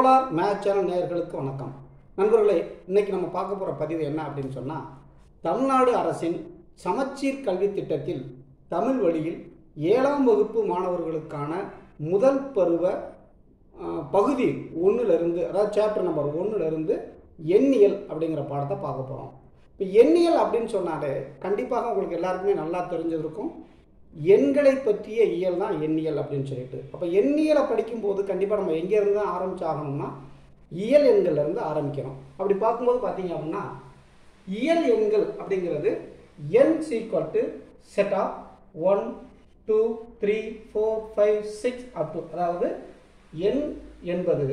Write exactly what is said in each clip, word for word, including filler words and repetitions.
Solar maths channel நேயர்களுக்கு வணக்கம். நண்பர்களே, இன்னைக்கு நம்ம பார்க்க போகிற பதிவு என்ன அப்படின்னு சொன்னால், தமிழ்நாடு அரசின் சமச்சீர் கல்வி திட்டத்தில் தமிழ் வழியில் ஏழாம் வகுப்பு மாணவர்களுக்கான முதல் பருவ பகுதி ஒன்றுலேருந்து, அதாவது சாப்டர் நம்பர் ஒன்றுலேருந்து எண்ணியல் அப்படிங்கிற பாடத்தை பார்க்க போகிறோம். இப்போ எண்ணியல் அப்படின்னு சொன்னாலே கண்டிப்பாக உங்களுக்கு எல்லாருக்குமே நல்லா தெரிஞ்சிருக்கும். எண்களை பற்றிய இயல் தான் எண்ணியல் அப்படின்னு சொல்லிட்டு. அப்போ எண்ணியலை படிக்கும்போது கண்டிப்பாக நம்ம எங்கேருந்து தான் ஆரம்பிச்சாகணும்னா இயல் எண்கள்லேருந்து ஆரம்பிக்கணும். அப்படி பார்க்கும்போது பார்த்தீங்க அப்படின்னா இயல் எண்கள் அப்படிங்கிறது N is equal to set of one two three four five six up to, அதாவது எண் என்பது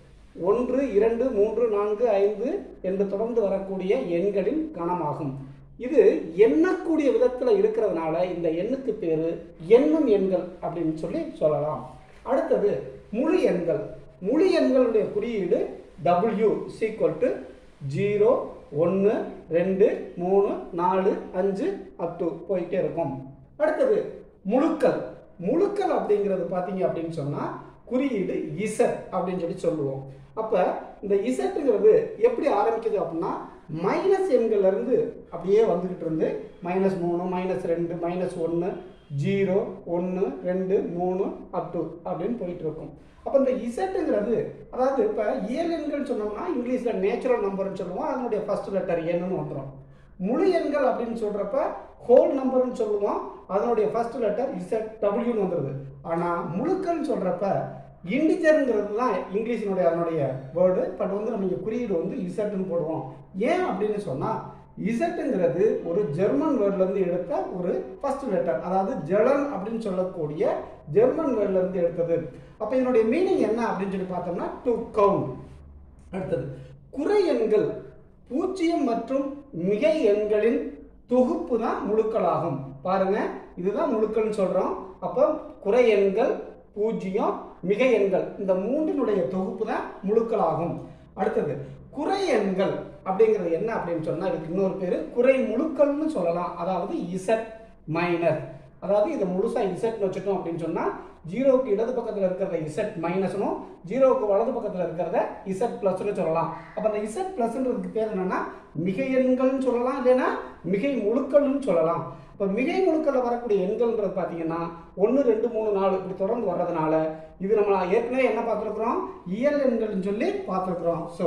ஒன்று இரண்டு மூன்று நான்கு ஐந்து என்று தொடர்ந்து வரக்கூடிய எண்களின் கணமாகும். இது எண்ணக்கூடிய விதத்தில் இருக்கிறதுனால இந்த எண்ணுக்கு பேர் எண்ணும் எண்கள் அப்படின்னு சொல்லி சொல்லலாம். அடுத்தது முழு எண்கள். முழு எண்களுடைய குறியீடு டபிள்யூ சீக்வல் டு ஜீரோ ஒன்று ரெண்டு மூணு நாலு அஞ்சு அப் டு போயிட்டே இருக்கும். அடுத்தது முழுக்கள். முழுக்கள் அப்படிங்கிறது பார்த்தீங்க அப்படின்னு சொன்னால் குறியீடு இசட் அப்படின்னு சொல்லி சொல்லுவோம். அப்போ இந்த இசட்டுங்கிறது எப்படி ஆரம்பிக்குது அப்படின்னா மைனஸ் எண்கள்லேருந்து அப்படியே வந்துக்கிட்டு இருந்து மைனஸ் மூணு மைனஸ் ரெண்டு மைனஸ் ஒன்று ஜீரோ ஒன்று ரெண்டு மூணு அப் டு அப்படின்னு போயிட்டு இருக்கும். அப்போ இந்த இசட்டுங்கிறது, அதாவது இப்போ இயல் எண்கள் சொன்னோம்னா இங்கிலீஷில் நேச்சுரல் நம்பர்னு சொல்லுவோம். அதனுடைய ஃபர்ஸ்ட் லெட்டர் என்னன்னு வந்துடும். முழு எண்கள் அப்படின்னு சொல்கிறப்ப ஹோல் நம்பர்னு சொல்லுவோம். அதனுடைய ஃபர்ஸ்ட் லெட்டர் இசட் டபிள்யூன்னு வந்துடுது. ஆனால் முழுக்கள்னு சொல்கிறப்ப இண்டிஜருங்கிறது தான் இங்கிலீஷினுடைய அதனுடைய வேர்டு. பட் வந்து நம்ம இங்கே குறியீடு வந்து இசட்டுன்னு போடுவோம். ஏன் அப்படின்னு சொன்னால் இசட்டுங்கிறது ஒரு ஜெர்மன் வேர்ட்லேருந்து எடுத்த ஒரு ஃபர்ஸ்ட் லெட்டர், அதாவது ஜெலன் அப்படின்னு சொல்லக்கூடிய ஜெர்மன் வேர்ட்லேருந்து எடுத்தது. அப்போ இதனுடைய மீனிங் என்ன அப்படின்னு சொல்லி பார்த்தோம்னா டு கவுண்ட். அடுத்தது குறை எண்கள். பூஜ்ஜியம் மற்றும் மிகை எண்களின் தொகுப்பு தான் முழுக்களாகும். பாருங்க, இதுதான் முழுக்கள்னு சொல்கிறோம். அப்போ குறை எண்கள், பூஜ்ஜியம், மிகை எண்கள், இந்த மூன்றினுடைய தொகுப்பு தான் முழுக்களாகும். அடுத்தது குறை எண்கள் அப்படிங்கிறது என்ன அப்படின்னு சொன்னால் இதுக்கு இன்னொரு பேர் குறை முழுக்கள்னு சொல்லலாம். அதாவது இசட் மைனஸ், அதாவது இதை முழுசாக இசட்னு வச்சுட்டோம் அப்படின்னு சொன்னால் ஜீரோவுக்கு இடது பக்கத்தில் இருக்கிறத இசட் மைனஸ்னும் ஜீரோவுக்கு வலது பக்கத்தில் இருக்கிறத இசட் ப்ளஸ்னு சொல்லலாம். அப்போ அந்த இசட் ப்ளஸ்ன்றதுக்கு பேர் என்னன்னா மிகை எண்கள்னு சொல்லலாம், இல்லைன்னா மிகை முழுக்கள்னு சொல்லலாம். இப்போ மிகை முழுக்களில் வரக்கூடிய எண்கள்ன்றது பார்த்தீங்கன்னா ஒன்று ரெண்டு மூணு நாலு இப்படி தொடர்ந்து வர்றதுனால இது நம்ம ஏற்கனவே என்ன பார்த்துருக்குறோம், இயல் எண்கள்னு சொல்லி பார்த்துருக்குறோம். ஸோ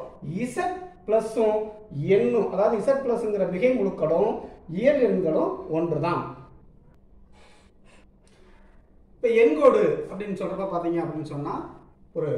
இசட் பிளஸும் எண்ணும், அதாவது இசட் பிளஸ்ங்கிற மிகை முழுக்களும் இயல் எண்களும் ஒன்று தான். இப்போ எண்கோடு அப்படின்னு சொல்கிறப்ப பார்த்தீங்க அப்படின்னு சொன்னால் ஒரு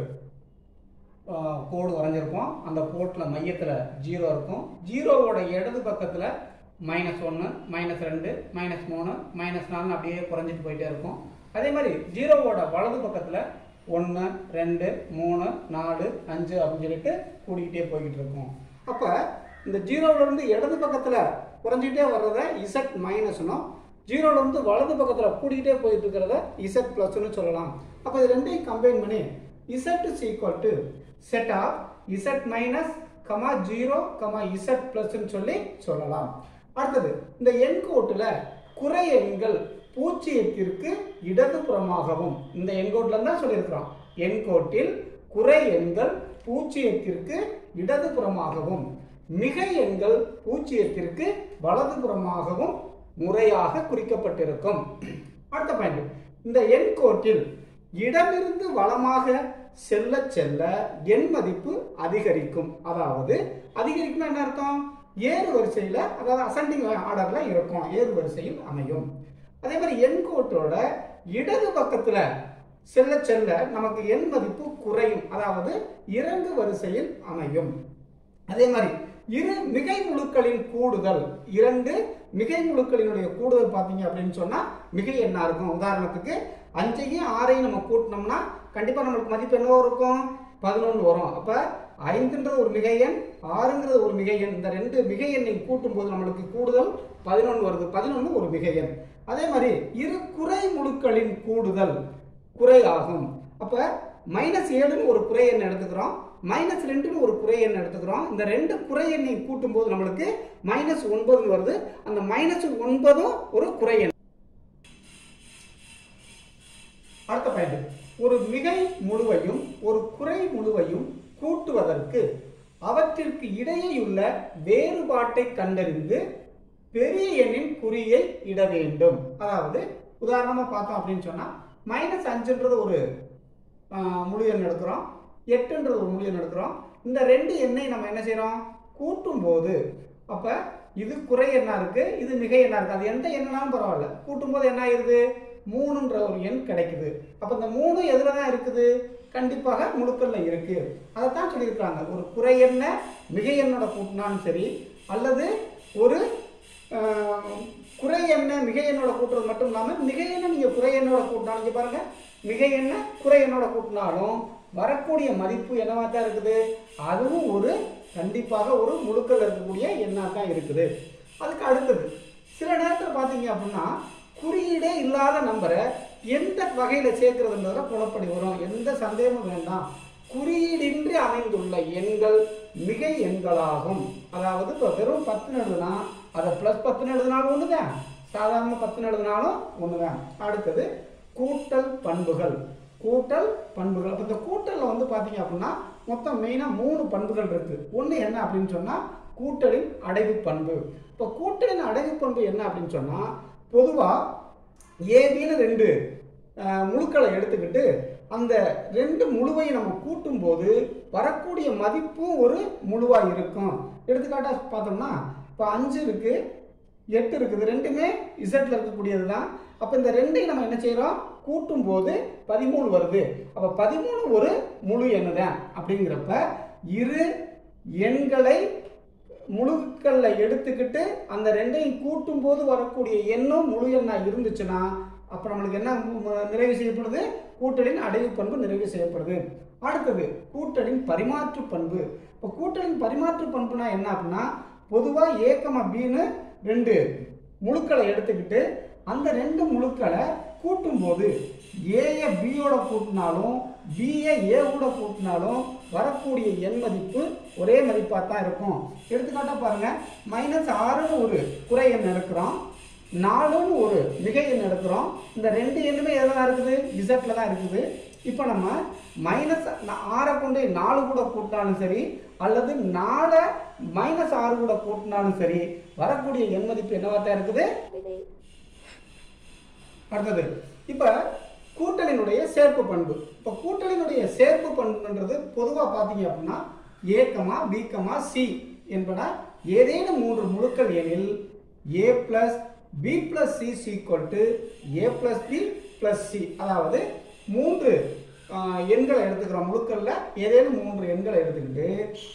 கோடு வரைஞ்சிருப்போம். அந்த கோட்டில் மையத்தில் ஜீரோ இருக்கும். ஜீரோவோட இடது பக்கத்தில் மைனஸ் ஒன்று மைனஸ் ரெண்டு மைனஸ் மூணு மைனஸ் நாலு அப்படியே குறைஞ்சிட்டு போயிட்டே இருக்கும். அதே மாதிரி ஜீரோவோட வலது பக்கத்தில் ஒன்று ரெண்டு மூணு நாலு அஞ்சு அப்படின்னு சொல்லிட்டு கூடிக்கிட்டே போய்கிட்டு இருக்கும். அப்போ இந்த ஜீரோவிலேருந்து இடது பக்கத்தில் குறைஞ்சிக்கிட்டே வர்றத இசட் மைனஸ்னும் ஜீரோவிலேருந்து வலது பக்கத்தில் கூடிக்கிட்டே போயிட்டு இருக்கிறத இசட் ப்ளஸ்ன்னு சொல்லலாம். அப்போ இது ரெண்டையும் கம்பைன் பண்ணி Z is equal to set of Z minus comma zero comma Z ப்ளஸ்ன்னு சொல்லி சொல்லலாம். அடுத்தது இந்த எண்கோட்டில் குறை எண்கள் பூஜ்ஜியத்திற்கு இடதுபுறமாகவும், இந்த எண்கோட்டில் தான் சொல்லியிருக்கிறோம், எண்கோட்டில் குறை எண்கள் பூஜ்ஜியத்திற்கு இடதுபுறமாகவும் மிகை எண்கள் பூஜ்ஜியத்திற்கு வலதுபுறமாகவும் முறையாக குறிக்கப்பட்டிருக்கும். அடுத்த பாயிண்ட், இந்த எண்கோட்டில் இடமிருந்து வலமாக செல்ல செல்ல எண் மதிப்பு அதிகரிக்கும். அதாவது அதிகரிக்கும்னா என்ன அர்த்தம், ஏறு வரிசையில், அதாவது அசெண்டிங் ஆர்டரில் இருக்கும், ஏறு வரிசையில் அமையும். அதே மாதிரி எண்கோட்டோட இடது பக்கத்தில் செல்ல செல்ல நமக்கு எண் மதிப்பு குறையும், அதாவது இறங்கு வரிசையில் அமையும். அதே மாதிரி இரு மிகை முழுக்களின் கூடுதல், இரண்டு மிகை முழுக்களினுடைய கூடுதல் பார்த்தீங்க அப்படின்னு சொன்னால் மிகை எண்ணா இருக்கும். உதாரணத்துக்கு அஞ்சையும் ஆறையும் நம்ம கூட்டினோம்னா கண்டிப்பாக நம்மளுக்கு மதிப்பு என்னவோ இருக்கும், பதினொன்று வரும். அப்போ ஐந்துன்றது ஒரு மிகை எண், ஆறுங்கிறது ஒரு மிகை எண். இந்த ரெண்டு மிகை எண்ணை கூட்டும் போது நம்மளுக்கு கூடுதல் பதினொன்று வருது. பதினொன்று ஒரு மிகை எண். அதே மாதிரி இரு குறை முழுக்களின் கூடுதல் குறை ஆகும். அப்போ மைனஸ் ஏழுன்னு ஒரு குறை எண் எடுத்துக்கிறோம், மைனஸ் ரெண்டுன்னு ஒரு குறை எண் எடுத்துக்கிறோம். இந்த ரெண்டு குறை எண்ணை கூட்டும் போது நம்மளுக்கு மைனஸ் ஒன்பதுன்னு வருது. அந்த மைனஸ் ஒன்பதும் ஒரு குறை எண். அடுத்த பாயிண்ட், ஒரு மிகை முழுவையும் ஒரு குறை முழுவையும் கூட்டுவதற்கு அவற்றிற்கு இடையேயுள்ள வேறுபாட்டை கண்டறிந்து பெரிய எண்ணின் குறியை இட வேண்டும். அதாவது உதாரணமா பார்த்தோம் அப்படின்னு சொன்னா மைனஸ் அஞ்சுன்றது ஒரு முழு எண் எடுக்கிறோம், எட்டுன்றது ஒரு முழு எண் எடுக்கிறோம். இந்த ரெண்டு எண்ணை நம்ம என்ன செய்யறோம், கூட்டும் போது அப்ப இது குறை எண்ணா இருக்கு, இது மிகை எண்ணா இருக்கு. அது எந்த எண்ணாலும் பரவாயில்ல, கூட்டும் போது என்ன ஆயிருது, மூணுன்ற ஒரு எண் கிடைக்குது. அப்ப இந்த மூணு எதுல தான் இருக்குது, கண்டிப்பாக முழுக்கல்ல இருக்கு. அதைத்தான் சொல்லியிருக்காங்க, ஒரு குறை எண்ண மிகை எண்ணோட கூட்டினாலும் சரி, அல்லது ஒரு குறை எண்ண மிகை எண்ணோட கூட்டுறது மட்டும் இல்லாமல் மிகை எண்ண நீங்க குறை எண்ணோட கூட்டினாலும் இங்க பாருங்க, மிகை எண்ண குறை எண்ணோட கூட்டினாலும் வரக்கூடிய மதிப்பு என்னவா தான் இருக்குது, அதுவும் ஒரு கண்டிப்பாக ஒரு முழுக்கல் இருக்கக்கூடிய எண்ணா தான் இருக்குது. அதுக்கு அடுத்தது சில நேரத்தில் பார்த்தீங்க அப்படின்னா குறியீடே இல்லாத நம்பரை எந்த வகையில் சேர்க்கிறதுன்றத குழப்படி வரும். எந்த சந்தேகமும் வேண்டாம், குறியீடின்றி அமைந்துள்ள எண்கள் மிகை எண்களாகும். அதாவது இப்போ வெறும் பத்துன்னு எழுதுனா அதை பிளஸ் பத்துன்னு எழுதினாலும் ஒண்ணுதான், சாதாரண பத்துன்னு எழுதினாலும் ஒண்ணுதான். அடுத்தது கூட்டல் பண்புகள். கூட்டல் பண்புகள் அப்போ இந்த கூட்டலில் வந்து பார்த்தீங்க அப்படின்னா மொத்தம் மெயினாக மூணு பண்புகள் இருக்கு. ஒன்று என்ன அப்படின்னு சொன்னால் கூட்டலின் அடைவு பண்பு. இப்போ கூட்டலின் அடைவு பண்பு என்ன அப்படின்னு சொன்னால் பொதுவாக ஏபின்னு ரெண்டு முழுக்களை எடுத்துக்கிட்டு அந்த ரெண்டு முழுவையும் நம்ம கூட்டும் போது வரக்கூடிய மதிப்பும் ஒரு முழுவாக இருக்கும். எடுத்துக்காட்டாக பார்த்தோம்னா இப்போ அஞ்சு இருக்கு, எட்டு இருக்குது, ரெண்டுமே இசட்ல இருக்கக்கூடியது தான். அப்போ இந்த ரெண்டையும் நம்ம என்ன செய்கிறோம், கூட்டும் போது பதிமூணு வருது. அப்போ பதிமூணு ஒரு முழு எண்ணு தான். அப்படிங்கிறப்ப இரு எண்களை முழுக்கல்ல எடுத்துக்கிட்டு அந்த ரெண்டையும் கூட்டும் போது வரக்கூடிய எண்ணும் முழு எண்ணா இருந்துச்சுன்னா அப்போ நம்மளுக்கு என்ன நிறைவு செய்யப்படுது, கூட்டலின் அடைவு பண்பு நிறைவு செய்யப்படுது. அடுத்தது கூட்டலின் பரிமாற்று பண்பு. இப்போ கூட்டலின் பரிமாற்று பண்புனா என்ன அப்படின்னா பொதுவாக ஏக்கமா பின்னு ரெண்டு முழுக்களை எடுத்துக்கிட்டு அந்த ரெண்டு முழுக்களை கூட்டும் போது ஏய பியோட கூட்டினாலும் பிஏ ஏவோட கூட்டினாலும் வரக்கூடிய எண் மதிப்பு ஒரே மதிப்பாக தான் இருக்கும். எடுத்துக்காட்டா பாருங்க, மைனஸ் ஆறுன்னு ஒரு குறை எண் எடுக்கிறோம், நாலுன்னு ஒரு மிகை எண் எடுக்கிறோம். இந்த ரெண்டு எண்ணுமே எதில் தான் இருக்குது, இசட்ல தான் இருக்குது. இப்போ நம்ம மைனஸ் ஆறை கொண்டு நாலு கூட கூட்டினாலும் சரி அல்லது நாலை மைனஸ் ஆறு கூட கூட்டினாலும் சரி வரக்கூடிய எண் மதிப்பு என்னவா தான் இருக்குது. அடுத்தது இப்போ கூட்டலினுடைய சேர்ப்பு பண்பு. இப்போ கூட்டலினுடைய சேர்ப்பு பண்புன்றது பொதுவாக பார்த்தீங்க அப்படின்னா ஏக்கமா பிகமா சி என்பன ஏதேனும் மூன்று முழுக்கள் எனில் A plus B plus C is equal to A plus B plus C. அதாவது மூன்று எண்களை எடுத்துக்கிறோம், முழுக்கல்ல ஏதேனும் மூன்று எண்களை எடுத்துக்கிட்டு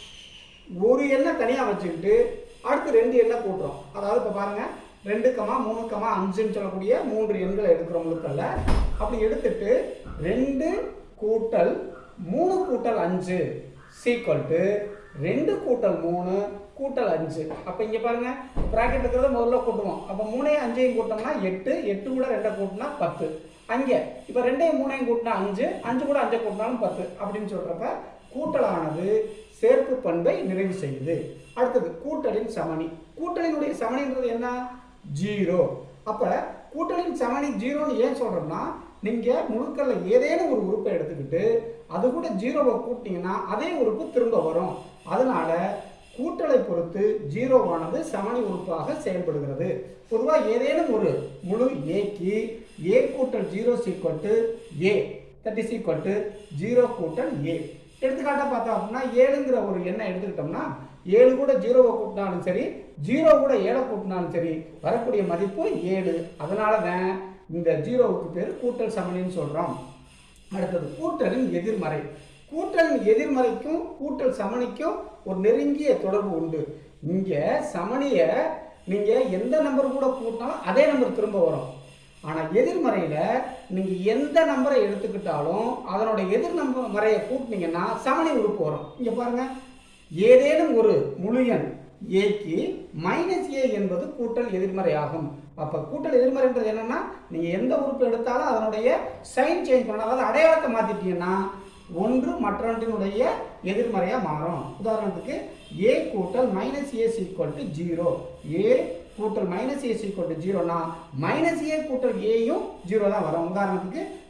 ஒரு எண்ணை தனியாக வச்சுக்கிட்டு அடுத்து ரெண்டு எண்ணை கூட்டுறோம். அதாவது இப்போ பாருங்க, ரெண்டு கமா மூணு கமா அஞ்சுன்னு சொல்லக்கூடிய மூன்று எண்களை எடுக்கிறோம் முழுக்கல்ல. அப்படி எடுத்துட்டு ரெண்டு கூட்டல் மூணு கூட்டல் அஞ்சு சீக்வல் டு ரெண்டு கூட்டல் மூணு கூட்டல் அஞ்சு. அப்போ இங்கே பாருங்க, ப்ராக்கெட் இருக்கிறத முதல்ல கூட்டுவோம். அப்போ மூணையும் அஞ்சையும் கூட்டோம்னா எட்டு, எட்டு கூட ரெண்டை கூட்டினா பத்து. அங்கே இப்போ ரெண்டையும் மூணையும் கூட்டினா அஞ்சு, அஞ்சு கூட அஞ்சை கூட்டினாலும் பத்து. அப்படின்னு சொல்றப்ப கூட்டலானது சேர்ப்பு பண்பை நிறைவு செய்யுது. அடுத்தது கூட்டலின் சமணி. கூட்டலினுடைய சமணின்றது என்ன, ஜீரோ. அப்ப கூட்டலின் சமணி ஜீரோன்னு ஏன் சொல்றோம்னா நீங்க முழுக்கல்ல ஏதேனும் ஒரு உறுப்பை எடுத்துக்கிட்டு அது கூட ஜீரோவை கூட்டிங்கன்னா அதே உறுப்பு திரும்ப வரும். அதனால கூட்டலை பொறுத்து ஜீரோவானது சமணி உறுப்பாக செயல்படுகிறது. பொதுவாக ஏதேனும் ஒரு முழு ஏக்கு ஏ கூட்டல் zero is equal to A that is equal to zero கூட்டல் ஏ. எடுத்துக்காட்டா பார்த்தோம் அப்படின்னா ஏழுங்கிற ஒரு எண்ணை எடுத்துக்கிட்டோம்னா ஏழு கூட ஜீரோவை கூட்டினாலும் சரி ஜீரோ கூட ஏழை கூட்டினாலும் சரி வரக்கூடிய மதிப்பு ஏழு. அதனால தான் இந்த ஜீரோவுக்கு பேர் கூட்டல் சமணின்னு சொல்றோம். அடுத்தது கூட்டலின் எதிர்மறை. கூட்டலின் எதிர்மறைக்கும் கூட்டல் சமணிக்கும் ஒரு நெருங்கிய தொடர்பு உண்டு. இங்க சமணிய நீங்க எந்த நம்பர் கூட கூட்டினாலும் அதே நம்பர் திரும்ப வரும். ஆனா எதிர்மறையில நீங்க எந்த நம்பரை எடுத்துக்கிட்டாலும் அதனோட எதிர் நம்பர் மறையை கூட்டினீங்கன்னா சமணி உறுப்பு வரும். இங்க பாருங்க, ஏதேனும் ஒரு முழு எண் ஏக்கு மைனஸ் ஏ என்பது கூட்டல் எதிர்மறை ஆகும். அப்ப கூட்டல் எதிர்மறைன்றது என்னன்னா நீங்க எந்த உறுப்பு எடுத்தாலும் அதனுடைய சைன் சேஞ்ச் பண்ண, அதாவது அடையாளத்தை மாத்திட்டீங்கன்னா ஒன்று மற்றொன்றினுடைய எதிர்மறையா மாறும். உதாரணத்துக்கு ஏ கூட்டல் minus A equal to zero, A கூட்டல் மைனஸ் ஏ ஈக்குவல் டு ஜீரோனா மைனஸ் ஏ கூட்டல் ஏயும் ஜீரோ தான் வரும். உதாரணத்துக்கு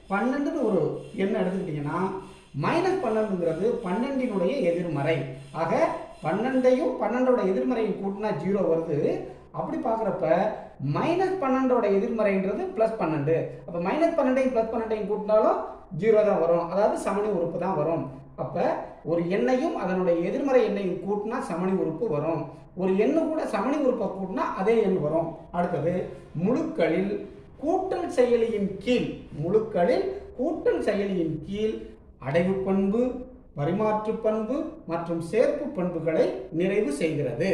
பன்னெண்டுன்னு ஒரு எண்ணை எடுத்துக்கிட்டிங்கன்னா மைனஸ் பன்னெண்டுங்கிறது பன்னெண்டினுடைய எதிர்மறை. ஆக பன்னெண்டையும் பன்னெண்டோட எதிர்மறையும் கூட்டினா ஜீரோ வருது. அப்படி பார்க்குறப்ப மைனஸ் பன்னெண்டோட எதிர்மறைன்றது ப்ளஸ் பன்னெண்டு. அப்போ மைனஸ் பன்னெண்டையும் ப்ளஸ் பன்னெண்டையும் கூட்டினாலும் ஜீரோ தான் வரும், அதாவது சமணி உறுப்பு தான் வரும். அப்போ ஒரு எண்ணையும் அதனுடைய எதிர்மறை எண்ணையும் கூட்டினா சமணி உறுப்பு வரும். ஒரு எண்ணு கூட சமணி உறுப்பை கூட்டினா அதே எண் வரும். அடுத்தது முழுக்களில் கூட்டல் செயலியின் கீழ் முழுக்களில் கூட்டல் செயலியின் கீழ் அடைவு பண்பு, பரிமாற்று பண்பு மற்றும் சேர்ப்பு பண்புகளை நிறைவு செய்கிறது.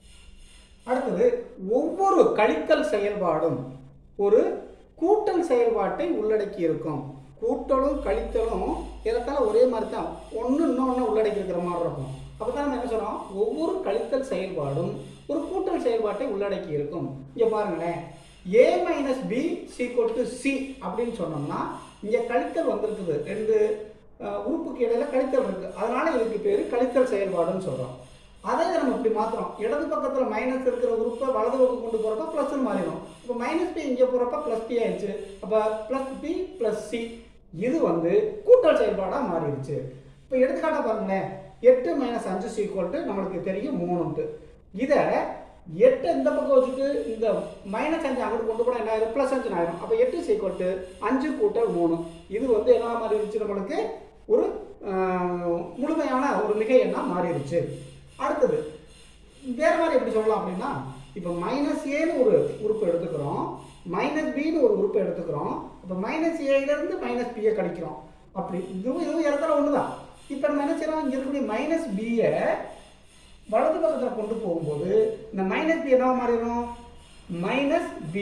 அடுத்தது ஒவ்வொரு கழித்தல் செயல்பாடும் ஒரு கூட்டல் செயல்பாட்டை உள்ளடக்கி இருக்கும். கூட்டலும் கழித்தலும் ஏறத்தாழ ஒரே மாதிரி தான், ஒன்று இன்னொன்று உள்ளடக்கி இருக்கிற மாதிரி இருக்கும். அப்போ தான் நம்ம என்ன சொல்கிறோம், ஒவ்வொரு கழித்தல் செயல்பாடும் ஒரு கூட்டல் செயல்பாட்டை உள்ளடக்கி இருக்கும். இங்கே பாருங்களேன், A minus B is equal to C அப்படின்னு சொன்னோம்னா இங்கே கழித்தல் வந்திருக்குது, ரெண்டு உறுப்புக்கு இடையில கழித்தல் இருக்குது, அதனால இதுக்கு பேர் கழித்தல் செயல்பாடுன்னு சொல்கிறோம். அதே நம்ம இப்படி மாற்றுறோம், இடது பக்கத்தில் மைனஸ் இருக்கிற உறுப்பை வலது பக்கம் கொண்டு போகிறப்ப ப்ளஸ்ன்னு மாறிடும். இப்போ மைனஸ் பி இங்கே போகிறப்ப ப்ளஸ் பி ஆயிடுச்சு. அப்போ ப்ளஸ் பி ப்ளஸ் சி இது வந்து கூட்டல் செயல்பாடாக மாறிடுச்சு. இப்போ எடுத்துக்காட்ட பாருங்களேன், எட்டு மைனஸ் அஞ்சு சீக்வல் டு நம்மளுக்கு தெரியும் மூணுன்ட்டு. இதை எட்டு இந்த பக்கம் வச்சுட்டு இந்த மைனஸ் அஞ்சு அங்கிட்டு கொண்டு போனால் என்ன ஆயிரும், ப்ளஸ் அஞ்சு ஆயிரும். அப்போ எட்டு சீக்வல் டு அஞ்சு கூட்டல் மூணு. இது வந்து என்ன மாறிடுச்சு, நம்மளுக்கு ஒரு முழுமையான ஒரு மிகை எண்ணா மாறிடுச்சு. அடுத்தது வேறு மாதிரி எப்படி சொல்லலாம் அப்படின்னா, இப்போ மைனஸ் ஏன்னு ஒரு உறுப்பு எடுத்துக்கிறோம், மைனஸ் பின்னு ஒரு உறுப்பு எடுத்துக்கிறோம். இப்போ மைனஸ் ஏலேருந்து மைனஸ் பியை கழிக்கிறோம். அப்படி இதுவும் இதுவும் இடத்துல ஒன்று தான். இப்போ நம்ம என்ன செய்யறோம், இங்கே இருக்கக்கூடிய மைனஸ் பியை வலது பக்கத்தில் கொண்டு போகும்போது இந்த மைனஸ் பி என்ன மாறிடும், மைனஸ் பி.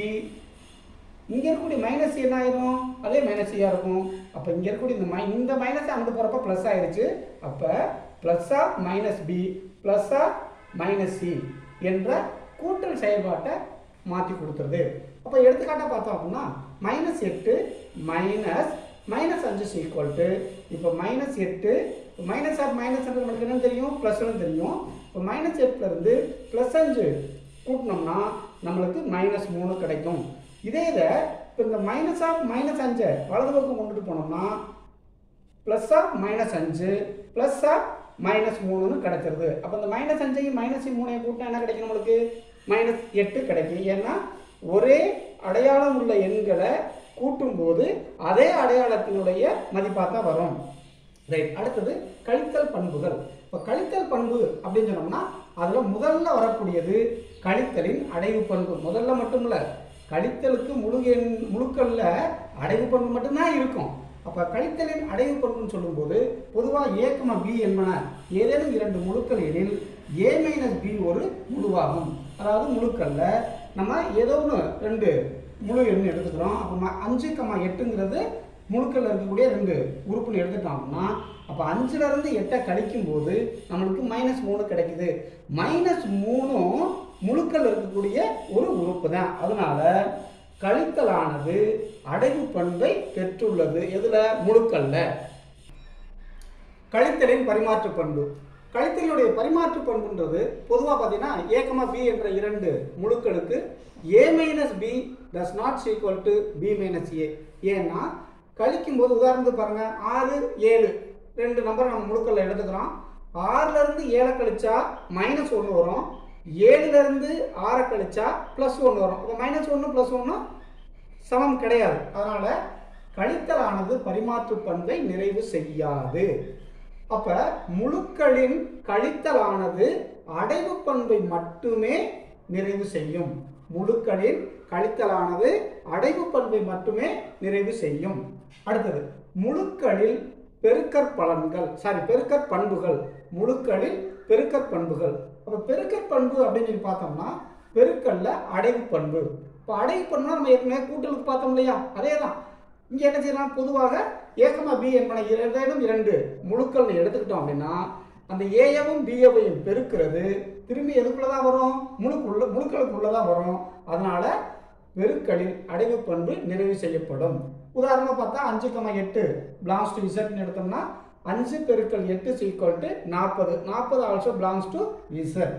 இங்கே இருக்கக்கூடிய மைனஸ் என்ன ஆயிரும், அதே மைனஸ் சியாக இருக்கும். அப்போ இங்கே இருக்கக்கூடிய இந்த மை இந்த மைனஸ் அங்கே போகிறப்ப ப்ளஸ் ஆயிடுச்சு. அப்போ plus of minus B plus of minus C என்ற கூட்டல் செயல்பாட்டை மாற்றி கொடுத்துருது. அப்போ எடுத்துக்காட்டாக பார்த்தோம் அப்படின்னா மைனஸ் எட்டு மைனஸ் மைனஸ் அஞ்சு சீக்வல் டு, இப்போ மைனஸ் எட்டு மைனஸ் ஆஃப் மைனஸ் அஞ்சு நம்மளுக்கு என்னன்னு தெரியும், ப்ளஸ்ன்னு தெரியும். இப்போ மைனஸ் எட்டுலேருந்து ப்ளஸ் அஞ்சு கூட்டினோம்னா நம்மளுக்கு மைனஸ் மூணு கிடைக்கும். இதே இதை இப்போ இந்த மைனஸ் ஆஃப் மைனஸ் அஞ்சை வலது பக்கம் கொண்டுட்டு போனோம்னா ப்ளஸ் ஆஃப் மைனஸ் அஞ்சு ப்ளஸ் ஆஃப் மைனஸ் மூணுன்னு கிடைச்சிருது. அப்போ இந்த மைனஸ் அஞ்சையும் மைனஸ் மூணையும் கூட்டினா என்ன கிடைக்கும், நம்மளுக்கு மைனஸ் எட்டு கிடைக்கும். ஏன்னா ஒரே அடையாளம் உள்ள எண்களை கூட்டும்போது அதே அடையாளத்தினுடைய மதிப்பாக தான் வரும். ரைட். அடுத்தது கழித்தல் பண்புகள். இப்போ கழித்தல் பண்பு அப்படின்னு சொன்னோம்னா அதில் முதல்ல வரக்கூடியது கழித்தலின் அடைவு பண்பு. முதல்ல மட்டும் இல்லை, கழித்தலுக்கு முழு எண் முழுக்கல்ல அடைவு பண்பு மட்டும்தான் இருக்கும். அப்போ கழித்தலின் அடைவு பண்புன்னு சொல்லும்போது பொதுவாக ஏ கமா பி என்பன ஏதேனும் இரண்டு முழுக்கள் எனில் ஏ மைனஸ் பி ஒரு முழுவாகும். அதாவது முழுக்கல்ல நம்ம ஏதோ ஒன்று ரெண்டு முழு எண்ணு எடுத்துக்கிறோம். அப்போ அஞ்சு கமா எட்டுங்கிறது முழுக்கல்ல இருக்கக்கூடிய ரெண்டு உறுப்புன்னு எடுத்துட்டோம்னா அப்போ அஞ்சுலேருந்து எட்டை கழிக்கும் போது நம்மளுக்கு மைனஸ் மூணு கிடைக்குது. மைனஸ் மூணும் முழுக்கல் இருக்கக்கூடிய ஒரு உறுப்பு தான். அதனால கழித்தலானது அடைவு பண்பை பெற்றுள்ளது. எதுல, முழுக்கல்ல. கழித்தலின் பரிமாற்று பண்பு. கழித்தலினுடைய பரிமாற்று பண்புன்றது பொதுவாக பார்த்தீங்கன்னா ஏ கமா பி என்ற இரண்டு முழுக்களுக்கு A minus B does not equal to B minus A. ஏன்னா கழிக்கும் போது உதாரணத்துக்கு பாருங்க, ஆறு ஏழு ரெண்டு நம்பரை நம்ம முழுக்கல்ல எடுத்துக்கிறோம். ஆறுல இருந்து ஏழை கழிச்சா மைனஸ் ஒன்று வரும், ஏழுல இருந்து ஆறை கழிச்சா பிளஸ் ஒன்று வரும். அப்போ மைனஸ் ஒன்று பிளஸ் ஒன்று சமம் கிடையாது. அதனால கழித்தலானது பரிமாற்று பண்பை நிறைவு செய்யாது. அப்ப முழுக்களின் கழித்தலானது அடைவு பண்பை மட்டுமே நிறைவு செய்யும். முழுக்களின் கழித்தலானது அடைவு பண்பை மட்டுமே நிறைவு செய்யும். அடுத்தது முழுக்களில் பெருக்கற் பலன்கள் சாரி பெருக்கற் பண்புகள். முழுக்களில் பெருக்கற் பண்புகள். அப்போ பெருக்கற் பண்பு அப்படின்னு சொல்லி பார்த்தோம்னா பெருக்கல்ல அடைவு பண்பு. இப்போ அடைவு பண்புனா நம்ம ஏற்கனவே கூட்டலுக்கு பார்த்தோம் இல்லையா, அதே தான் இங்கே என்ன செய்யலாம், பொதுவாக ஏ கமா பி என்பன இரண்டும் இரண்டு முழுக்கள்னு எடுத்துக்கிட்டோம் அப்படின்னா அந்த ஏயவும் பிஏவையும் பெருக்கிறது திரும்பி எதுக்குள்ள தான் வரும், முழுக்குள்ள முழுக்களுக்குள்ள தான் வரும். அதனால பெருக்களில் அடைவு பண்பு நிறைவு செய்யப்படும். உதாரணமாக பார்த்தா அஞ்சு கமா எட்டு பிலாங்ஸ் டு இசட்னு எடுத்தோம்னா அஞ்சு பெருக்கள் எட்டு ஈக்குவல் டு நாற்பது. நாற்பது ஆல்சோ பிலாங்ஸ் டு இசட்.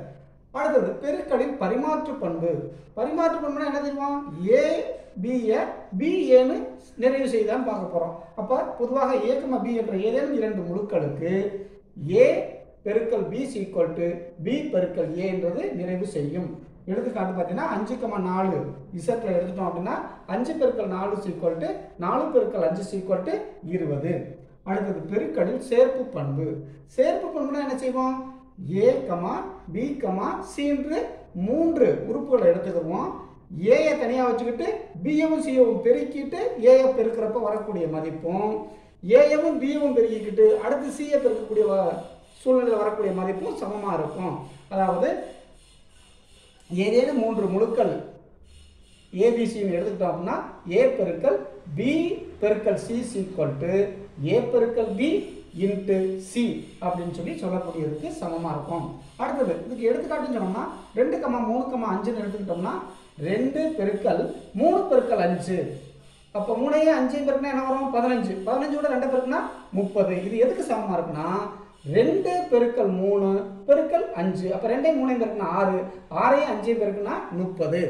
அடுத்தது பெருக்களின் பரிமாற்று பண்பு. பரிமாற்று பண்புனா என்ன தெரியுமா? ஏ பியை பி ஏன்னு நிறைவு செய்தான் பார்க்க போறோம். அப்ப பொதுவாக ஏ கமா பி என்ற ஏதேனும் இரண்டு முழுக்களுக்கு ஏ பெருக்கல் பி ஈக்குவல் டு பி பெருக்கல் ஏ என்றது நிறைவு செய்யும். எடுத்துக்காட்டு பார்த்தீங்கன்னா அஞ்சு கமா நாலு இசட்ல எடுத்துட்டோம் அப்படின்னா அஞ்சு பெருக்கல் நாலு ஈக்குவல் டு நாலு பெருக்கல் அஞ்சு ஈக்குவல் டு இருபது. அடுத்தது பெருக்களில் சேர்ப்பு பண்பு. சேர்ப்பு பண்புனா என்ன செய்வோம்? A comma B comma C என்று மூன்று உறுப்புகளை எடுத்துக்குவோம். ஏயை தனியாக வச்சுக்கிட்டு பியவும் சியவும் பெருக்கிட்டு ஏயை பெருக்கிறப்ப வரக்கூடிய மதிப்பும் ஏயவும் பியவும் பெருக்கிக்கிட்டு அடுத்து சியை பெருக்கக்கூடிய சூழ்நிலையில் வரக்கூடிய மதிப்பும் சமமாக இருக்கும். அதாவது ஏதேனும் மூன்று முழுக்கள் ஏபிசின்னு எடுத்துக்கிட்டோம் அப்படின்னா ஏ பெருக்கல் பி பெருக்கல் சி ஈக்குவல் டு ஏ பெருக்கல் பி இன்ட்டு சி அப்படின்னு சொல்லி சொல்லக்கூடியதுக்கு சமமாக இருக்கும். அடுத்தது இதுக்கு எடுத்துக்காட்டுன்னு சொன்னோம்னா ரெண்டு கமா மூணு கமா அஞ்சுன்னு எடுத்துக்கிட்டோம்னா ரெண்டு பெருக்கல் மூணு பெருக்கல் அஞ்சு. அப்போ மூணையே அஞ்சையும் பெருக்குனா என்ன வரும்? பதினஞ்சு. பதினஞ்சோட ரெண்டு பெருக்குனா முப்பது. இது எதுக்கு சமமாக இருக்குன்னா ரெண்டு பெருக்கல் மூணு பெருக்கல் அஞ்சு. அப்போ ரெண்டையும் மூணையும் பெருக்குனா ஆறு. ஆறையும் அஞ்சையும் பெருக்குனா முப்பது.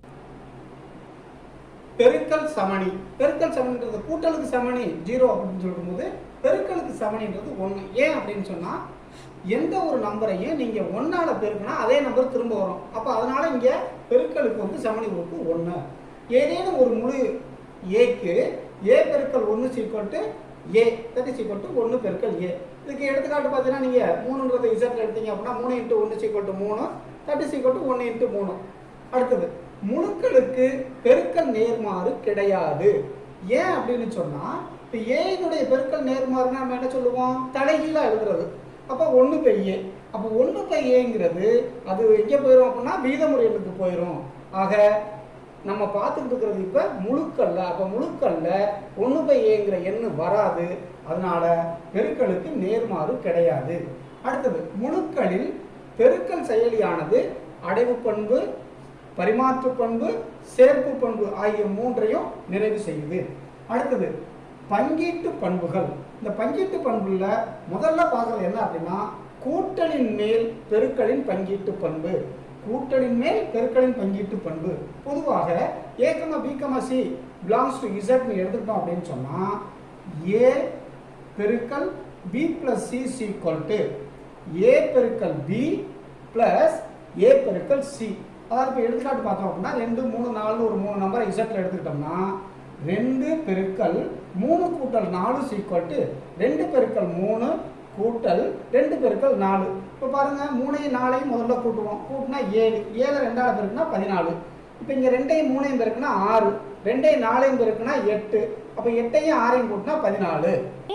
பெருக்கல் சமணி. பெருக்கல் சமணின்றது கூட்டலுக்கு சமணி ஜீரோ அப்படின்னு சொல்லும்போது பெருக்கலுக்கு சமணின்றது ஒன்று. ஏன் அப்படின்னு சொன்னால் எந்த ஒரு நம்பரையும் நீங்கள் ஒன்றால் பெருக்கினா அதே நம்பர் திரும்ப வரும். அப்போ அதனால் இங்கே பெருக்கலுக்கு வந்து சமணி உறுப்பு ஒன்று. ஏதேனும் ஒரு முழு ஏக்கு ஏ பெருக்கல் ஒன்று is equal to A that is equal to ஒன்று பெருக்கல் ஏ. இதுக்கு எடுத்துக்காட்டு பார்த்தீங்கன்னா நீங்கள் மூணுன்றது இசட் எடுத்தீங்க அப்படின்னா மூணு இன்ட்டு ஒன்று சீக்வல் டு மூணு தட் இஸ் ஈக்குவல் டு ஒன்று இன்ட்டு மூணு. அடுத்தது முழுக்களுக்கு பெருக்கல் நேர்மாறு கிடையாது. ஏன் அப்படின்னு சொன்னால் இப்போ ஏனுடைய பெருக்கல் நேர்மாறுனா நம்ம என்ன சொல்லுவோம்? தலைகீழாக எழுதுறது. அப்போ ஒன்று பை ஏ. அப்போ ஒன்று பை ஏங்கிறது அது எங்கே போயிடும் அப்படின்னா வீதமுறை எண்ணுக்கு போயிடும். ஆக நம்ம பார்த்துக்கிட்டு இருக்கிறது இப்போ முழுக்கல்ல. அப்போ முழுக்கல்ல ஒன்று பை ஏங்கிற எண்ணு வராது. அதனால பெருக்கலுக்கு நேர்மாறு கிடையாது. அடுத்தது முழுக்களில் பெருக்கல் செயலியானது அடைவு பண்பு, பரிமாற்று பண்பு, சேர்ப்பு பண்பு ஆகிய மூன்றையும் நிறைவு செய்யுது. அடுத்தது பங்கீட்டு பண்புகள். இந்த பங்கீட்டு பண்புல முதல்ல பார்க்கறது என்ன அப்படின்னா கூட்டலின் மேல் பெருக்களின் பங்கீட்டு பண்பு. கூட்டலின் மேல் பெருக்களின் பங்கீட்டு பண்பு பொதுவாக A comma B comma C belongs to இசட்னு எடுத்துக்கிட்டோம் அப்படின்னு சொன்னால் ஏ பெருக்கல் B plus C equal to A பெருக்கல் பி பிளஸ் ஏ பெருக்கல் சி. அதாவது இப்போ எடுத்துக்காட்டு பார்த்தோம் அப்படின்னா ரெண்டு மூணு நாலு ஒரு மூணு நம்பரை இசட்டில் எடுத்துக்கிட்டோம்னா ரெண்டு பெருக்கல் மூணு கூட்டல் நாலு ஈக்குவல் டு ரெண்டு பெருக்கல் மூணு கூட்டல் ரெண்டு பெருக்கல் நாலு. இப்போ பாருங்கள் மூணையும் நாலையும் முதல்ல கூட்டுவோம். கூட்டினா ஏழு. ஏழு ரெண்டாவது பெருக்குனா பதினாலு. இப்போ இங்கே ரெண்டையும் மூணையும் பெருக்குனா ஆறு. ரெண்டையும் நாலையும் பெருக்குனா எட்டு. அப்போ எட்டையும் ஆறையும் கூட்டினா பதினாலு.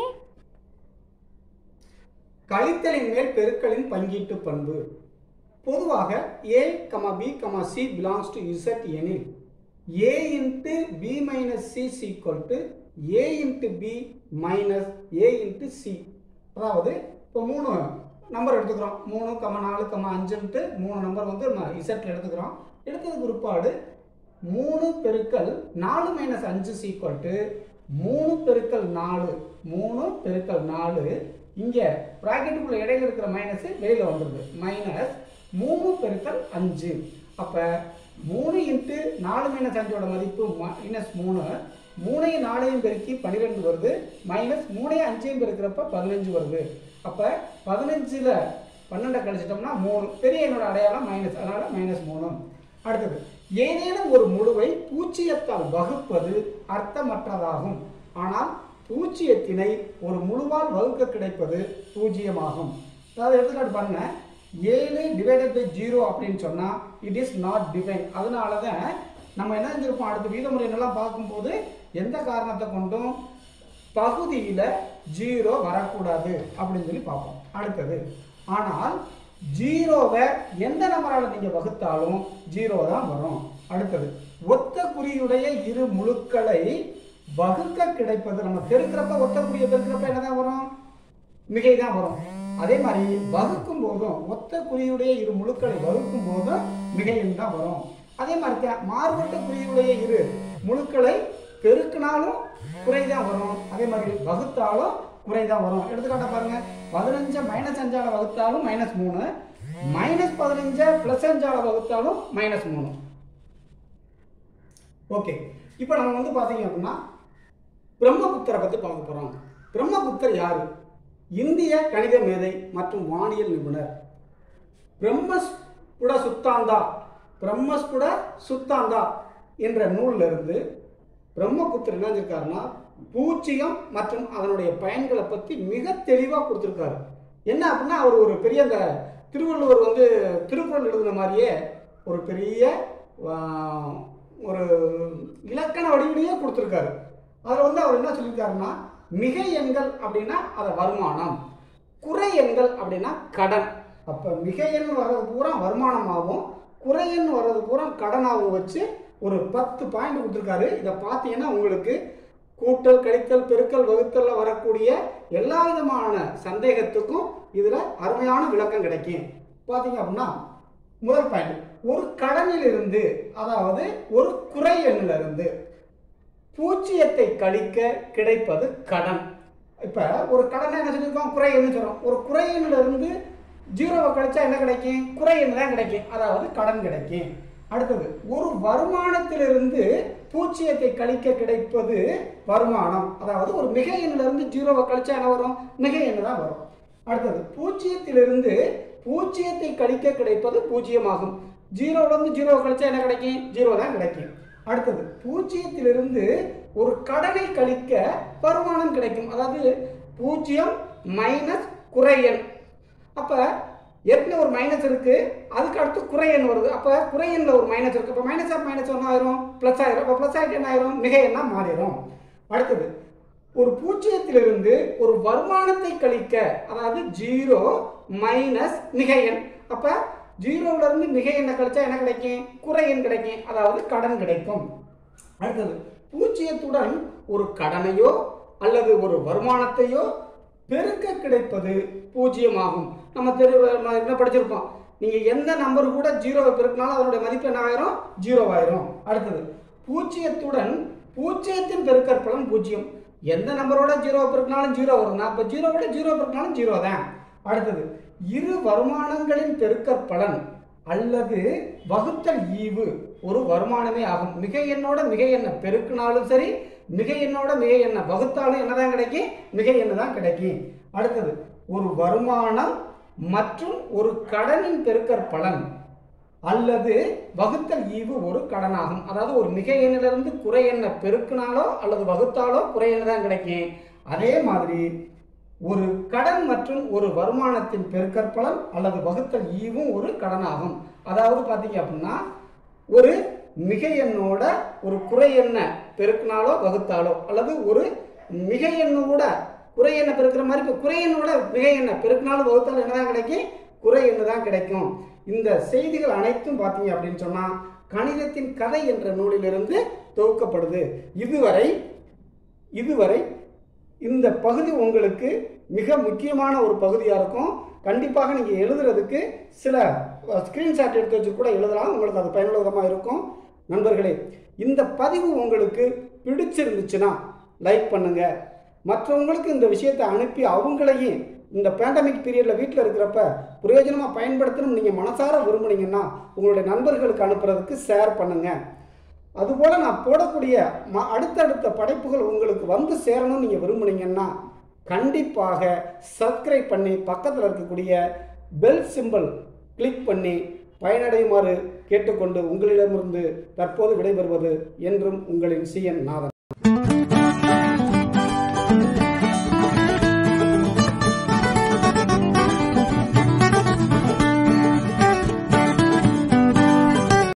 கழித்தலின் மேல் பெருக்களின் பங்கீட்டு பண்பு. பொதுவாக A comma B comma C belongs to Z எனில் A into B minus C equal to A into B minus A into C. அதாவது இப்போ மூணு நம்பர் எடுத்துக்கிறோம். மூணு கமா நாலு கமா அஞ்சுன்ட்டு மூணு நம்பர் வந்து நம்ம இசட்டில் எடுத்துக்கிறோம். எடுத்தது குறிப்பாடு மூணு பெருக்கல் நாலு மைனஸ் அஞ்சு ஈக்குவல் டு மூணு பெருக்கல் நாலு. மூணு பெருக்கல் நாலு இங்கே ப்ராக்கெட்டுக்குள்ள இடையில இருக்கிற மைனஸ் வெளியில் வந்துடுது. மைனஸ் மூணு பெருக்கல் அஞ்சு. அப்போ மூணு இன்ட்டு நாலு மைனஸ் அஞ்சோட மதிப்பு மைனஸ் மூணு. மூணையும் நாலையும் பெருக்கி பன்னிரெண்டு வருது. மைனஸ் மூணையும் அஞ்சையும் பெருக்கிறப்ப பதினஞ்சு வருது. அப்போ பதினஞ்சில் பன்னெண்டை கழிச்சிட்டோம்னா மூணு. பெரிய என்னோட அடையாளம் மைனஸ், அதனால் மைனஸ் மூணு. அடுத்தது ஏதேனும் ஒரு முழுவை பூச்சியத்தால் வகுப்பது அர்த்தமற்றதாகும். ஆனால் பூச்சியத்தினை ஒரு முழுவால் வகுக்க கிடைப்பது பூஜ்ஜியமாகும். அதாவது எடுத்துக்காட்டு பாருங்க, ஏழு டிவைடட் பை ஜீரோ அப்படின்னு சொன்னால் இட் இஸ் நாட் டிவைன். அதனால தான் நம்ம என்ன செஞ்சிருப்போம், அடுத்த வீதமுறை என்னெல்லாம் பார்க்கும்போது எந்த காரணத்தை கொண்டும் பகுதியில் ஜீரோ வரக்கூடாது அப்படின்னு சொல்லி பார்ப்போம். அடுத்தது ஆனால் ஜீரோவை எந்த நம்பரால் நீங்கள் வகுத்தாலும் ஜீரோ தான் வரும். அடுத்தது ஒத்த குறியுடைய இரு முழுக்களை வகுக்க கிடைப்பது. நம்ம பெருக்கிறப்ப ஒத்த குறியை பெருக்கிறப்ப என்னதான் வரும்? மிகை தான் வரும். அதே மாதிரி வகுக்கும் போதும் ஒத்த குறியுடைய இரு முழுக்களை வகுக்கும் போதும் மிகையும் தான் வரும். அதே மாதிரி மாறுபட்ட குறியுடைய இரு முழுக்களை பெருக்கினாலும் குறைதான் வரும். அதே மாதிரி வகுத்தாலும் குறைதான் வரும். எடுத்துக்காட்ட பாருங்க, பதினஞ்சு மைனஸ் அஞ்சால வகுத்தாலும் மைனஸ் மூணு, மைனஸ் பதினஞ்சை ப்ளஸ் அஞ்சால் வகுத்தாலும் மைனஸ் மூணு. ஓகே, இப்போ நம்ம வந்து பார்த்தீங்க அப்படின்னா பிரம்மகுப்தரை பற்றி பார்க்க போகிறோம். பிரம்மகுப்தர் யார்? இந்திய கணித மேதை மற்றும் வானியல் நிபுணர். பிரம்மஸ்புட சுத்தாந்தா பிரம்மஸ்புட சுத்தாந்தா என்ற நூலில் இருந்து பிரம்மகுப்தர் என்ன செஞ்சிருக்காருன்னா பூஜ்ஜியம் மற்றும் அதனுடைய பயன்களை பற்றி மிக தெளிவாக கொடுத்துருக்காரு. என்ன அப்படின்னா அவர் ஒரு பெரிய அந்த திருவள்ளுவர் வந்து திருக்குறள் எழுதின மாதிரியே ஒரு பெரிய ஒரு இலக்கண வடிவிலேயே கொடுத்துருக்காரு. அதில் வந்து அவர் என்ன சொல்லியிருக்காருன்னா மிகை எண்கள் அப்படின்னா அதை வருமானம், குறை எண்கள் அப்படின்னா கடன். அப்போ மிகை எண் வர்றது பூரா வருமானமாகவும் குறை எண் வர்றது பூரா கடனாகவும் வச்சு ஒரு பத்து பாயிண்ட் கொடுத்துருக்காரு. இதை பார்த்தீங்கன்னா உங்களுக்கு கூட்டல் கழித்தல் பெருக்கல் வகுத்தலில் வரக்கூடிய எல்லா விதமான சந்தேகத்துக்கும் இதில் அருமையான விளக்கம் கிடைக்கும். பார்த்தீங்க அப்படின்னா முதல் பாயிண்ட், ஒரு கடனில் இருந்து அதாவது ஒரு குறை எண்ணில் இருந்து பூஜ்ஜியத்தை கழிக்க கிடைப்பது கடன். இப்போ ஒரு கடனை என்ன சொல்லியிருக்கோம்? குறை எண்ணு சொல்கிறோம். ஒரு குறை எண்ணில் இருந்து ஜீரோவை கழிச்சா என்ன கிடைக்கும்? குறை எண்ணு தான் கிடைக்கும், அதாவது கடன் கிடைக்கும். அடுத்தது, ஒரு வருமானத்திலிருந்து பூஜ்ஜியத்தை கழிக்க கிடைப்பது வருமானம், அதாவது ஒரு மிகை எண்ணிலிருந்து ஜீரோவை கழிச்சா என்ன வரும்? மிகை எண்ணு தான் வரும். அடுத்தது, பூஜ்ஜியத்திலிருந்து பூஜ்ஜியத்தை கழிக்க கிடைப்பது பூஜ்ஜியமாகும். ஜீரோவிலிருந்து ஜீரோவை கழிச்சா என்ன கிடைக்கும்? ஜீரோ தான் கிடைக்கும். அடுத்தது, பூஜ்ஜியத்திலிருந்து ஒரு கடனை கழிக்க வருமானம் கிடைக்கும், அதாவது பூஜ்ஜியம் மைனஸ் குறை எண். அப்போ ஏற்கனவே ஒரு மைனஸ் இருக்கு, அதுக்கு அடுத்து குறை எண் வருது. அப்போ குறை எண்ணில் ஒரு மைனஸ் இருக்கு. அப்போ மைனஸ் ஆஃப் மைனஸ் ஒன்று ஆயிரும், ப்ளஸ் ஆயிரும். அப்போ ப்ளஸ் ஆகிட்டு என்ன ஆயிரும்? மிகை எண்ணா மாறிடும். அடுத்தது, ஒரு பூஜ்ஜியத்திலிருந்து ஒரு வருமானத்தை கழிக்க, அதாவது ஜீரோ மைனஸ் மிகை எண். அப்போ ஜீரோல இருந்து மிகை எண்ணை கழிச்சா என்ன கிடைக்கும்? குறை எண் கிடைக்கும், அதாவது கடன் கிடைக்கும். அடுத்தது, பூஜ்ஜியத்துடன் ஒரு கடனையோ அல்லது ஒரு வருமானத்தையோ பெருக்க கிடைப்பது பூஜ்ஜியமாகும். நம்ம தெரு என்ன படிச்சிருப்போம், நீங்க எந்த நம்பர் கூட ஜீரோவை பெருக்கினாலும் அதனுடைய மதிப்பு என்ன ஆயிரும்? ஜீரோ ஆயிரும். அடுத்தது, பூஜ்ஜியத்துடன் பூஜ்ஜியத்தின் பெருக்கற்பலன் பூஜ்ஜியம். எந்த நம்பரோட ஜீரோவை பெருக்கினாலும் ஜீரோ வரும்னா அப்போ ஜீரோவோட ஜீரோ பெருக்கினாலும் ஜீரோ தான். அடுத்தது, இரு வருமானங்களின் பெருக்கற்பலன் அல்லது வகுத்தல் ஈவு ஒரு வருமானமே ஆகும். மிகை எண்ணோட மிகை எண்ணை பெருக்கினாலும் சரி, மிகை எண்ணோட மிகை எண்ணை வகுத்தாலும் என்னதான் கிடைக்கும்? மிகை எண்ணு தான் கிடைக்கும். அடுத்தது, ஒரு வருமானம் மற்றும் ஒரு கடனின் பெருக்கற்பலன் அல்லது வகுத்தல் ஈவு ஒரு கடனாகும். அதாவது ஒரு மிகை எண்ணிலிருந்து குறை எண்ணை பெருக்கினாலோ அல்லது வகுத்தாலோ குறை எண்ணு தான் கிடைக்கும். அதே மாதிரி ஒரு கடன் மற்றும் ஒரு வருமானத்தின் பெருக்கற்பலன் அல்லது வகுத்தல் ஈவும் ஒரு கடனாகும். அதாவது பார்த்தீங்க அப்படின்னா ஒரு மிகை எண்ணோட ஒரு குறை எண்ணை பெருக்கினாலோ வகுத்தாலோ அல்லது ஒரு மிகை எண்ணோட குறை எண்ணை பெருக்கிற மாதிரி இப்போ குறை எண்ணோட மிகை எண்ணை பெருக்கினாலும் வகுத்தாலும் என்னதான் கிடைக்கும்? குறை எண்ணு தான் கிடைக்கும். இந்த செய்திகள் அனைத்தும் பார்த்தீங்க அப்படின்னு சொன்னால் கணிதத்தின் கதை என்ற நூலிலிருந்து தொகுக்கப்படுது. இதுவரை இதுவரை இந்த பகுதி உங்களுக்கு மிக முக்கியமான ஒரு பகுதியாக இருக்கும். கண்டிப்பாக நீங்கள் எழுதுறதுக்கு சில ஸ்க்ரீன்ஷாட் எடுத்து வச்சு கூட எழுதலாம், உங்களுக்கு அது பயனுள்ளதாக இருக்கும். நண்பர்களே, இந்த பதிவு உங்களுக்கு பிடிச்சிருந்துச்சுன்னா லைக் பண்ணுங்கள். மற்றவங்களுக்கு இந்த விஷயத்தை அனுப்பி அவங்களையும் இந்த பேண்டமிக் பீரியடில் வீட்டில் இருக்கிறப்ப பிரயோஜனமாக பயன்படுத்தணும் நீங்கள் மனசார விரும்புனீங்கன்னா உங்களுடைய நண்பர்களுக்கு அனுப்புறதுக்கு ஷேர் பண்ணுங்கள். அதுபோல் நான் போடக்கூடிய ம அடுத்தடுத்த படைப்புகள் உங்களுக்கு வந்து சேரணும்னு நீங்கள் விரும்புனீங்கன்னா கண்டிப்பாக சப்ஸ்கிரைப் பண்ணி பக்கத்தில் இருக்கக்கூடிய பெல் சிம்பிள் கிளிக் பண்ணி பயனடையுமாறு கேட்டுக்கொண்டு உங்களிடமிருந்து தற்போது விடைபெறுவது என்றும் உங்களின் சி என் நாதன்.